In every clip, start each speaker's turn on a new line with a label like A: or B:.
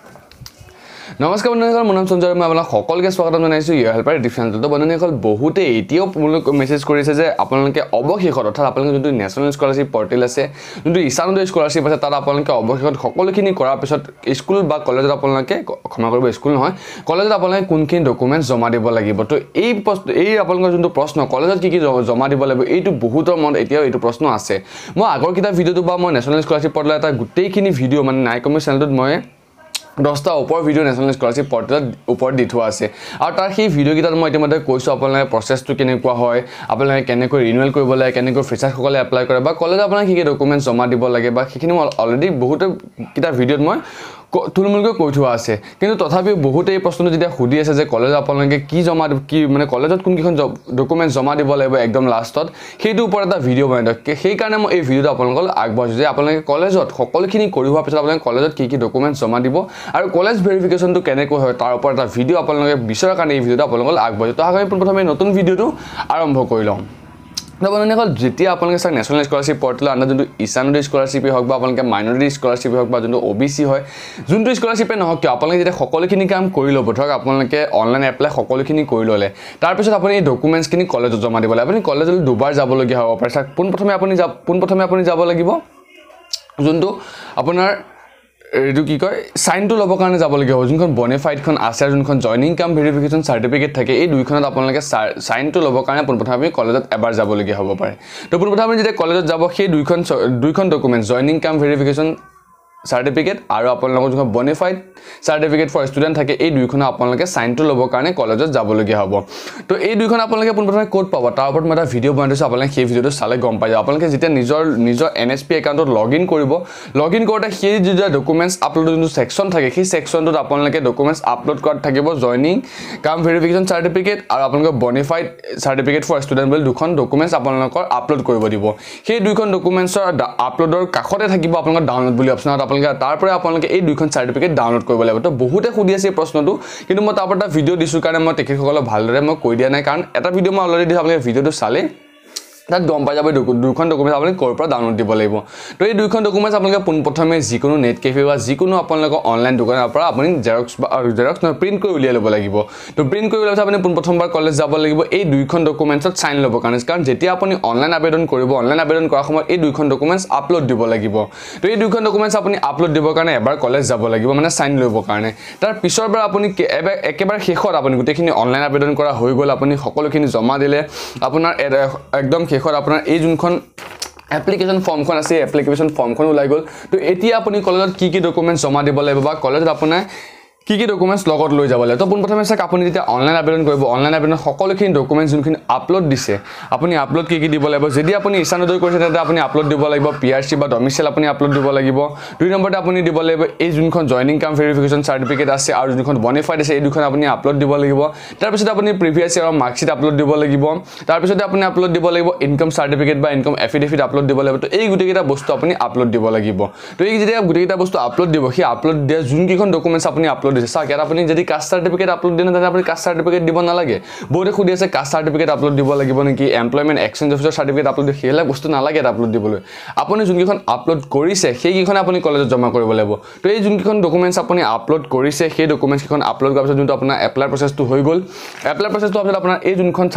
A: নমস্কাৰ বন্ধুসকল মোৰ নাম সঞ্জয় মই আপোনাক সকলোকে স্বাগতম জনাইছো YrHelper ডিফাৰেন্সটো বন্ধুসকল বহুতে এতিয়াও মেছেজ কৰিছে যে আপোনালোকে অৱশেষত অৰ্থাৎ আপোনালোকে যোনটো নেশ্যনেল স্কলাৰশ্বিপ পৰ্টেল আছে যোনটো ইছানোদয় স্কলাৰশ্বিপ আছে তাত আপোনালোকে অৱশেষত সকলোখিনি কৰাৰ পিছত স্কুল বা কলেজত আপোনালোকে ক্ষমা কৰিব স্কুল নহয় কলেজত আপোনালোকে কোনখিনি ডকুমেন্টছ জমা দিব লাগিব তো এই আপোনালোকৰ যোনটো প্ৰশ্ন কলেজত কি জমা দিব লাগিব এইটো বহুতৰ মনত এতিয়াও এইটো প্ৰশ্ন আছে মই আগৰ কিটা ভিডিওটো বা মই নেশ্যনেল স্কলাৰশ্বিপ পৰ্টেল এটা গোটেইখিনি ভিডিও মানে নাই কমি চেনেলটোত মই 10টা ওপৰ ভিডিও নেশ্যনেল স্কলাৰশ্বিপ পৰ্টেলত ওপৰত দি থোৱা আছে আৰু তাৰ সেই ভিডিও কিটাত মই ইতিমধ্যে কৈছো আপোনালোকে প্ৰচেছটো কেনেকুৱা হয় আপোনালোকে কেনেকৈ ৰিনিউৱেল কৰিব লাগে কেনেকৈ ফ্ৰেছাৰসকলে এপ্লাই কৰে বা কলেজত আপোনালোকে কি ডকুমেন্টছ জমা দিব লাগে বা সেইখিনি মই অলৰেডি বহুত কিটা ভিডিওত মই তুলমুলকৈ কৈ থোৱা আছে কিন্তু তথাপিও বহুতে এই প্ৰশ্নটো যেতিয়া সুধি আছে যে কলেজত আপোনালোকে কি মানে কলেজত কোনকিখন ডকুমেন্টছ জমা দিব লাগিব একদম লাষ্টত সেইটো ওপৰত এটা ভিডিও বনাই দিয়ক সেই কাৰণে মই এই ভিডিওটো আপোনালোকক আগবঢ়াইছো যে আপোনালোকে কলেজত সকলোখিনি কৰি হোৱাৰ পিছত আপোনালোকে কলেজত কি ডকুমেন্টছ জমা দিব আৰু কলেজ ভেৰিফিকেশ্যনটো কেনেকৈ হয় তাৰ ওপৰত এটা ভিডিও আপোনালোকে বিচৰাৰ কাৰণে এই ভিডিওটো আপোনালোকক আগবঢ়াইছো তো আমি প্ৰথমে নতুন ভিডিওটো আৰম্ভ কৰি লওঁ বন্ধুসকল যেতিয়া আপোনালোকে চাওক নেশ্যনেল স্কলাৰশ্বিপ পৰ্টেলৰ আণ্ডাৰ যোনটো ইছানোদয় স্কলাৰশ্বিপে হওক বা আপোনালোকে মাইনৰিটি স্কলাৰশ্বিপে হওক বা যোনটো OBC হয় যোনটো স্কলাৰশ্বিপে নহওক কিয় আপোনালোকে যেতিয়া সকলোখিনি কাম কৰি ল'ব ধৰক আপোনালোকে অনলাইন এপ্লাই সকলোখিনি কৰি ল'লে তাৰপিছত আপুনি এই ডকুমেণ্টছখিনি কলেজত জমা দিব লাগে আপুনি কলেজলৈ দুবাৰ যাবলগীয়া হ'ব পাৰে চাওক পোনপ্ৰথমে আপুনি যাব লাগিব যোনটো আপোনাৰ এইটো কি কয় সাইনটো ল'বৰ কাৰণে যাবলগীয়া হ'ব যোনখন বনেফাইডখন আছে আৰু যোনখন জয়নিং কাম ভেৰিফিকেশ্যন চাৰ্টিফিকেট থাকে এই দুইখনত আপোনালোকে সাইনটো ল'বৰ কাৰণে পোনপ্ৰথমে আপুনি কলেজত এবাৰ যাবলগীয়া হ'ব পাৰে তো পোনপ্ৰথমে যেতিয়া কলেজত যাব সেই দুইখন documents joining cum verification certificate আৰু আপোনালোকৰ যোনখন বনেফাইড চাৰ্টিফিকেট ফৰ ষ্টুডেণ্ট থাকে এই দুইখন আপোনালোকে সাইনটো ল'বৰ কাৰণে কলেজত যাবলগীয়া হ'ব তো এই দুইখন আপোনালোকে পোনপ্ৰথমে ক'ত পাব তাৰ ওপৰত মই এটা ভিডিও বনাই দিছোঁ আপোনালোকে সেই ভিডিওটো চালে গম পাই যাব আপোনালোকে যেতিয়া নিজৰ NSP একাউণ্টত লগইন কৰিব লগইন কৰোঁতে সেই যে ডকুমেন্টছ আপলোড যোনটো সেকশ্যন থাকে সেই সেকশ্যনটোত আপোনালোকে ডকুমেন্টছ আপলোড কৰাত থাকিব জয়নিং কাম ভেৰিফিকেশ্যন চাৰ্টিফিকেট আৰু আপোনালোকৰ বনেফাইড চাৰ্টিফিকেট ফৰ ষ্টুডেণ্ট বুলি দুখন ডকুমেন্টছ আপোনালোকৰ আপলোড কৰিব দিব সেই দুইখন ডকুমেন্টছৰ আপলোডৰ কাষতে থাকিব আপোনালোকৰ ডাউনলোড বুলি অপশ্যন তাৰপৰা আপোনালোকে এই দুইখন চাৰ্টিফিকেট ডাউনলোড কৰিব লাগিব তো বহুতে সুধি আছে এই প্ৰশ্নটো কিন্তু মই তাৰ পৰা ভিডিও দিছোঁ কাৰণে মই তেখেতসকলক ভালদৰে মই কৈ দিয়া নাই কাৰণ এটা ভিডিও মই অলৰেডি আপোনালোকে ভিডিওটো চালে তাত গম পাই যাব দুইখন ডকুমেন্টছ আপুনি ক'ৰ পৰা ডাউনলোড দিব লাগিব তো এই দুইখন ডকুমেন্টছ আপোনালোকে পোনপ্ৰথমে যিকোনো নেট কেফে বা যিকোনো আপোনালোকৰ অনলাইন দোকানৰ পৰা আপুনি জেৰক্স নহয় প্ৰিণ্ট কৰি উলিয়াই ল'ব লাগিব তো প্ৰিণ্ট কৰি উলিয়াই আপুনি পোনপ্ৰথমবাৰ কলেজ যাব লাগিব এই দুইখন ডকুমেন্টছত সাইন ল'বৰ কাৰণে কাৰণ যেতিয়া আপুনি অনলাইন আবেদন কৰিব অনলাইন আবেদন কৰাৰ সময়ত এই দুইখন ডকুমেন্টছ আপলোড দিব লাগিব তো এই দুইখন ডকুমেন্টছ আপুনি আপলোড দিবৰ কাৰণে এবাৰ কলেজ যাব লাগিব মানে সাইন ল'বৰ কাৰণে তাৰ পিছৰবাৰ আপুনি একেবাৰে শেষত আপুনি গোটেইখিনি অনলাইন আবেদন কৰা হৈ গ'ল আপুনি সকলোখিনি জমা দিলে আপোনাৰ একদম শেষত আপোনাৰ এই যোনখন এপ্লিকেশ্যন ফৰ্মখন আছে এপ্লিকেশ্যন ফৰ্মখন ওলাই গ'ল তো এতিয়া আপুনি কলেজত কি ডকুমেন্টছ জমা দিব লাগিব বা কলেজত আপোনাৰ কি ডকুমেন্টছ লগত লৈ যাব লাগে তো পোনপ্ৰথমে চাওক আপুনি যেতিয়া অনলাইন আবেদন কৰিব অনলাইন আবেদন সকলোখিনি ডকুমেন্টছ যোনখিনি আপলোড দিছে আপুনি আপলোড কি দিব লাগিব যদি আপুনি ইছানোদয় কৰিছে তেন্তে আপুনি আপলোড দিব লাগিব PRC বা ডমিচাইল আপুনি আপলোড দিব লাগিব দুই নম্বৰতে আপুনি দিব লাগিব এই যোনখন জয়নিং কাম ভেৰিফিকেশ্যন চাৰ্টিফিকেট আছে আৰু যোনখন বনেফাইড আছে এই দুখন আপুনি আপলোড দিব লাগিব তাৰপিছত আপুনি প্ৰিভিয়াছ ইয়াৰৰ মাৰ্কশ্বিট আপলোড দিব লাগিব তাৰপিছত আপুনি আপলোড দিব লাগিব ইনকাম চাৰ্টিফিকেট বা ইনকাম এফিডেভিট আপলোড দিব লাগিব তো এই গোটেইকেইটা বস্তু আপুনি আপলোড দিব লাগিব তো এই যেতিয়া গোটেইকেইটা বস্তু আপলোড দিব সেই আপলোড দিয়া যোনকেইখন ডকুমেন্টছ আপুনি আপলোড দিছে চাওক ইয়াত আপুনি যদি কাষ্ট চাৰ্টিফিকেট আপলোড দিয়ে তেন্তে আপুনি কাষ্ট চাৰ্টিফিকেট দিব নালাগে বহুতে সুধি আছে কাষ্ট চাৰ্টিফিকেট আপলোড দিব লাগিব নেকি এমপ্লয়মেণ্ট এক্সচেঞ্জ অফিচৰ চাৰ্টিফিকেট আপলোড দিয়ে সেইবিলাক বস্তু নালাগে আপলোড দিবলৈ আপুনি যোনকেইখন আপলোড কৰিছে সেইকেইখন আপুনি কলেজত জমা কৰিব লাগিব তো এই যোনকেইখন ডকুমেন্টছ আপুনি আপলোড কৰিছে সেই ডকুমেন্টছকেইখন আপলোড কৰাৰ পিছত যোনটো আপোনাৰ এপ্লাই প্ৰচেছটো হৈ গ'ল এপ্লাই প্ৰচেছটো আপোনাৰ এই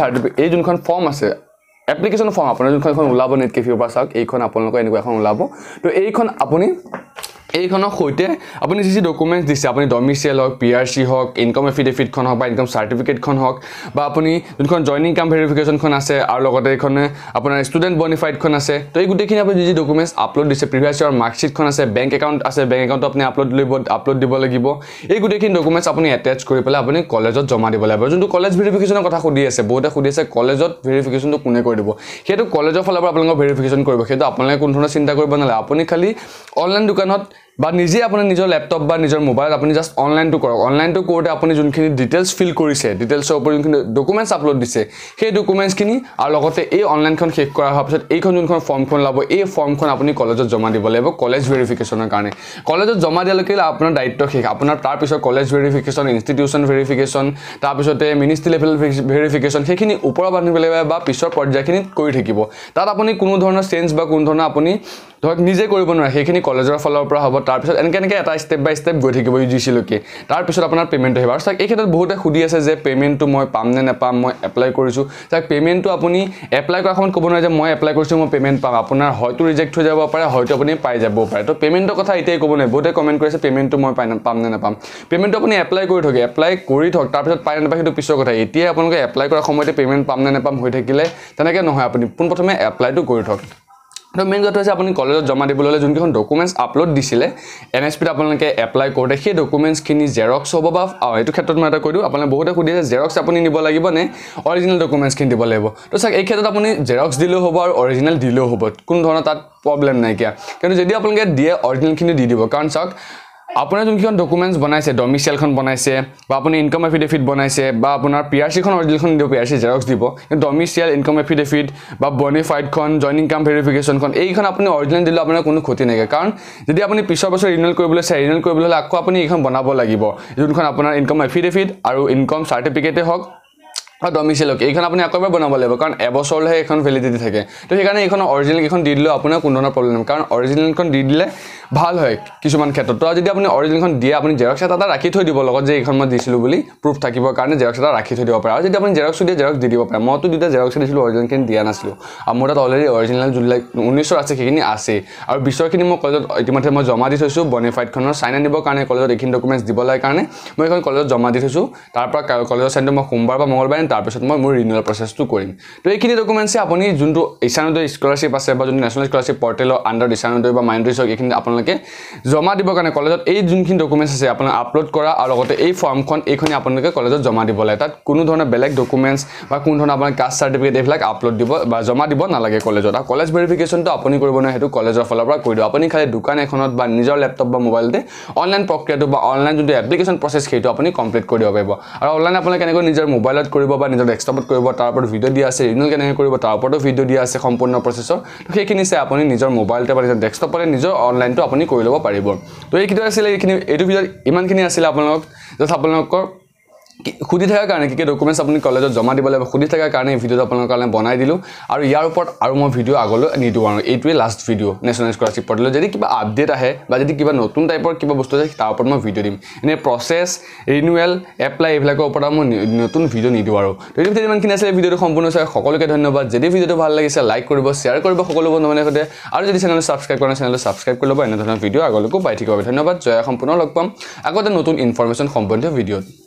A: যোনখন ফৰ্ম আছে এপ্লিকেশ্যন ফৰ্ম আপোনাৰ যোনখন ওলাব নেট কেফেৰ পৰা চাওক এইখন আপোনালোকৰ এনেকুৱা এখন ওলাব তো এইখন আপুনি এইখনৰ সৈতে আপুনি যি ডকুমেন্টছ দিছে আপুনি ডমিচাইল হওক PRC হওক ইনকাম এফিডেভিটখন হওক বা ইনকাম চাৰ্টিফিকেটখন হওক বা আপুনি যোনখন জয়নিং কাম ভেৰিফিকেশ্যনখন আছে আৰু লগতে এইখনে আপোনাৰ ষ্টুডেণ্ট বনিফাইডখন আছে তো এই গোটেইখিনি আপুনি যি ডকুমেন্টছ আপলোড দিছে প্ৰিভিয়াছ ইয়াৰ মাৰ্কশ্বিটখন আছে বেংক একাউণ্ট আছে বেংক একাউণ্টটো আপুনি আপলোড দিব লাগিব এই গোটেইখিনি ডকুমেন্টছ আপুনি এটেচ কৰি পেলাই আপুনি কলেজত জমা দিব লাগিব যোনটো কলেজ ভেৰিফিকেশ্যনৰ কথা সুধি আছে বহুতে সুধি আছে কলেজত ভেৰিফিকেশ্যনটো কোনে কৰি দিব সেইটো কলেজৰ ফালৰ পৰা আপোনালোকৰ ভেৰিফিকেশ্যন কৰিব সেইটো আপোনালোকে কোনো ধৰণৰ চিন্তা কৰিব নালাগে আপুনি খালি অনলাইন দোকানত বা নিজে আপোনাৰ নিজৰ ল্যাপটপ বা নিজৰ মোবাইলত আপুনি জাস্ট অনলাইনটো কৰক অনলাইনটো কৰোঁতে আপুনি যোনখিনি ডিটেইলছ ফিল কৰিছে ডিটেইলছৰ ওপৰত যোনখিনি ডকুমেন্টছ আপলোড দিছে সেই ডকুমেন্টছখিনি আৰু লগতে এই অনলাইনখন শেষ কৰাৰ পিছত এইখন যোনখন ফৰ্মখন লাব এই ফৰ্মখন আপুনি কলেজত জমা দিব লাগিব কলেজ ভেৰিফিকেশ্যনৰ কাৰণে কলেজত জমা দিয়ালৈকে আপোনাৰ দায়িত্ব শেষ আপোনাৰ তাৰ পিছত কলেজ ভেৰিফিকেশ্যন ইনষ্টিটিউচন ভেৰিফিকেশ্যন তাৰ পিছতে মিনিষ্ট্ৰী লেভেল ভেৰিফিকেশ্যন সেইখিনি ওপৰৰ বান্ধি লাগিব বা পিছৰ পৰ্যায়খিনিত কৰি থাকিব তাত আপুনি কোনো ধৰণৰ চেঞ্জ বা কোনো ধৰণৰ আপুনি ধৰক নিজে কৰিব নোৱাৰে সেইখিনি কলেজৰ ফালৰ পৰা হ'ব তাৰ পিছত এনেকৈ এটা ষ্টেপ বাই ষ্টেপ গৈ থাকিব UGC লৈকে তাৰ পিছত আপোনাৰ পেমেণ্ট আহিব আৰু চাওক এই ক্ষেত্ৰত বহুতে সুধি আছে যে পেমেণ্টটো মই পাম নে নাপাম মই এপ্লাই কৰিছোঁ চাওক পেমেণ্টটো আপুনি এপ্লাই কৰা সময়ত ক'ব নোৱাৰে যে মই এপ্লাই কৰিছোঁ মই পেমেণ্ট পাম আপোনাৰ হয়তো ৰিজেক্ট হৈ যাব পাৰে হয়তো আপুনি পাই যাব পাৰে তো পেমেণ্টৰ কথা এতিয়াই ক'ব নোৱাৰে বহুতে কমেণ্ট কৰিছে পেমেণ্টটো মই পাম নে নাপাম পেমেণ্টটো আপুনি এপ্লাই কৰি থওক তাৰপিছত পাই নাপায় সেইটো পিছৰ কথা এতিয়া আপোনালোকে এপ্লাই কৰাৰ সময়তে পেমেণ্ট পাম নে নাপাম হৈ থাকিলে তেনেকৈ নহয় আপুনি পোনপ্ৰথমে এপ্লাইটো কৰি থওক তো মেইন কথা হৈছে আপুনি কলেজত জমা দিবলৈ হ'লে যোনকেইখন ডকুমেণ্টছ আপলোড দিছিলে NSPত আপোনালোকে এপ্লাই কৰোঁতে সেই ডকুমেণ্টছখিনি জেৰক্স হ'ব বা এইটো ক্ষেত্ৰত মই এটা কৈ দিওঁ আপোনালোকে বহুতে সুধি আছে জেৰক্স আপুনি নিব লাগিব নে অৰিজিনেল ডকুমেণ্টছখিনি দিব লাগিব তো চাওক এই ক্ষেত্ৰত আপুনি জেৰক্স দিলেও হ'ব আৰু অৰিজিনেল দিলেও হ'ব কোনো ধৰণৰ তাত প্ৰব্লেম নাইকিয়া কিন্তু যদি আপোনালোকে দিয়ে অৰিজিনেলখিনি দি দিব কাৰণ চাওক আপোনাৰ যোনখন ডকুমেণ্টছ বনাইছে ডমিচিয়েলখন বনাইছে বা আপুনি ইনকাম এফিডেভিট বনাইছে বা আপোনাৰ PRCখন অৰিজিনেলখন দিব PRC জেৰক্স দিব কিন্তু ডমিচিয়েল ইনকাম এফিডেভিট বা বনিফাইডখন জইনিং কাম ভেৰিফিকেশ্যনখন এইখন আপুনি অৰিজিনেল দিলে আপোনাৰ কোনো ক্ষতি নাই কাৰণ যদি আপুনি পিছৰ বছৰ ৰিনিউৱেল কৰিবলৈ চাই ৰিনিউৱেল কৰিবলৈ হ'লে আকৌ আপুনি এইখন বনাব লাগিব যোনখন আপোনাৰ ইনকাম এফিডেভিট আৰু ইনকাম চাৰ্টিফিকেটে হওক আৰু ডমিচিয়েলক এইখন আপুনি আকৌ এবাৰ বনাব লাগিব কাৰণ এবছৰলৈহে এইখন ভেলিডিটি থাকে তো সেইকাৰণে এইখন অৰিজিনেল কেইখন দি দিলেও আপোনাৰ কোনো ধৰণৰ প্ৰব্লেম কাৰণ অৰিজিনেলখন দি দিলে ভাল হয় কিছুমান ক্ষেত্ৰত তো যদি আপুনি অৰিজিনেলখন দিয়ে আপুনি জেৰক্স এটা ৰাখি থৈ দিব লগত যে এইখন মই দিছিলোঁ বুলি প্ৰুফ থাকিবৰ কাৰণে জেৰক্স এটা ৰাখি থৈ দিব পাৰে আৰু যদি আপুনি জেৰক্স দিয়ে জেৰক্স দি দিব পাৰে মইতো দুটা জেৰক্স দিছিলোঁ অৰিজিনেলখিনি দিয়া নাছিলোঁ আৰু মোৰ তাত অলৰেডি অৰিজিনেল যোনবিলাক 19ৰ আছে সেইখিনি আছেই আৰু 20ৰখিনি মই কলেজত ইতিমধ্যে মই জমা দি থৈছোঁ বনিফাইডখনৰ চাইন আনিবৰ কাৰণে কলেজত এইখিনি ডকুমেণ্টছ দিব লাগে কাৰণে মই এইখন কলেজত জমা দি থৈছোঁ তাৰপৰা কলেজৰ চাইনটো মই সোমবাৰ বা মঙলবাৰে তাৰপিছত মই মোৰ ৰিনিউৱেল প্ৰচেছটো কৰিম তো এইখিনি ডকুমেণ্টছে আপুনি যোনটো ইছানোদয় স্কলাৰশ্বিপ আছে বা যোনটো নেশ্যনেল স্কলাৰশ্বিপ পৰ্টেলৰ আণ্ডাৰ ইছানোদয় বা মাইনৰিটিছ হওক এইখিনি আপোনালোকে জমা দিবৰ কাৰণে কলেজত এই যোনখিনি ডকুমেণ্টছ আছে আপোনাক আপলোড কৰা আৰু লগতে এই ফৰ্মখন এইখিনি আপোনালোকে কলেজত জমা দিব লাগে তাত কোনো ধৰণৰ বেলেগ ডকুমেণ্টছ বা কোনো ধৰণৰ আপোনাৰ কাষ্ট চাৰ্টিফিকেট এইবিলাক আপলোড দিব বা জমা দিব নালাগে কলেজত আৰু কলেজ ভেৰিফিকেশ্যনটো আপুনি কৰিব নোৱাৰে সেইটো কলেজৰ ফালৰ পৰা কৰি দিব আপুনি খালি দোকান এখনত বা নিজৰ লেপটপ বা মোবাইলতে অনলাইন প্ৰক্ৰিয়াটো বা অনলাইন যোনটো এপ্লিকেশ্যন প্ৰচেছ সেইটো আপুনি কমপ্লিট কৰি দিব পাৰিব আৰু অনলাইন আপোনালোকে কেনেকৈ নিজৰ মোবাইলত কৰিব বা নিজৰ ডেস্কটপত কৰিব তাৰ ওপৰত ভিডিঅ' দিয়া আছে ৰিনিউৱেল কেনেকৈ কৰিব তাৰ ওপৰতো ভিডিঅ' দিয়া আছে সম্পূৰ্ণ প্ৰচেছৰ তো সেইখিনি চাই আপুনি নিজৰ মোবাইলতে বা নিজৰ ডেস্কটপতে নিজৰ অনলাইনটো আপুনি কৰি ল'ব পাৰিব তো এইখিনি আছিলে এইটো ভিডিঅ'ত ইমানখিনি আছিলে আপোনালোকক জাষ্ট আপোনালোকৰ খুদি থাকাৰ কাৰণে কি ডকুমেণ্টছ আপুনি কলেজত জমা দিব লাগিব খুদি থাকাৰ কাৰণে এই ভিডিঅ'টো আপোনালোকৰ কাৰণে বনাই দিলোঁ আৰু ইয়াৰ ওপৰত আৰু মই ভিডিঅ' আগলৈ নিদিওঁ আৰু এইটোৱে লাষ্ট ভিডিঅ' নেশ্যনেল স্কলাৰশ্বিপ পৰ্টেলত যদি কিবা আপডেট আহে বা যদি কিবা নতুন টাইপৰ কিবা বস্তু আছে তাৰ ওপৰত মই ভিডিঅ' দিম এনেই প্ৰচেছ ৰিনিউৱেল এপ্লাই এইবিলাকৰ ওপৰত মই নতুন ভিডিঅ' নিদিওঁ আৰু তো এইটো ভিডিঅ' ইমানখিনি আছিলে ভিডিঅ'টো সম্পূৰ্ণ চাই সকলোকে ধন্যবাদ যদি ভিডিঅ'টো ভাল লাগিছে লাইক কৰিব শ্বেয়াৰ কৰিব সকলো বন্ধু বান্ধৱৰ সৈতে আৰু যদি চেনেলটো ছাবস্ক্ৰাইব কৰা নাই চেনেলটো ছাবস্ক্ৰাইব কৰি ল'ব এনেধৰণৰ ভিডিঅ' আগলৈকো পাই থাকিব ধন্যবাদ জয় সম্পূৰ্ণ লগ পাম আগতে নতুন ইনফৰমেশ্যন সম্বন্ধীয় ভিডিঅ'ত